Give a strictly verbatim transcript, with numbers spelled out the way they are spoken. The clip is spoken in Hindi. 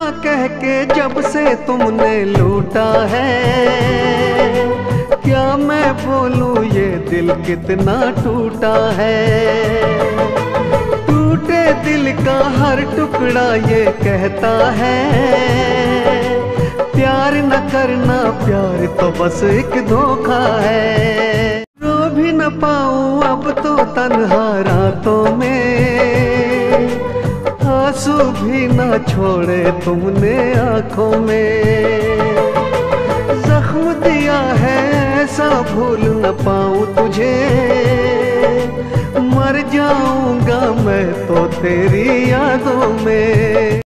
कह के जब से तुमने लूटा है, क्या मैं बोलूं ये दिल कितना टूटा है। टूटे दिल का हर टुकड़ा ये कहता है, प्यार न करना प्यार तो बस एक धोखा है। रो भी न पाऊं अब तो तन्हा रातों में, आंसू भी न छोड़े तुमने आंखों में। जख्म दिया है ऐसा भूल न पाऊं तुझे, मर जाऊंगा मैं तो तेरी यादों में।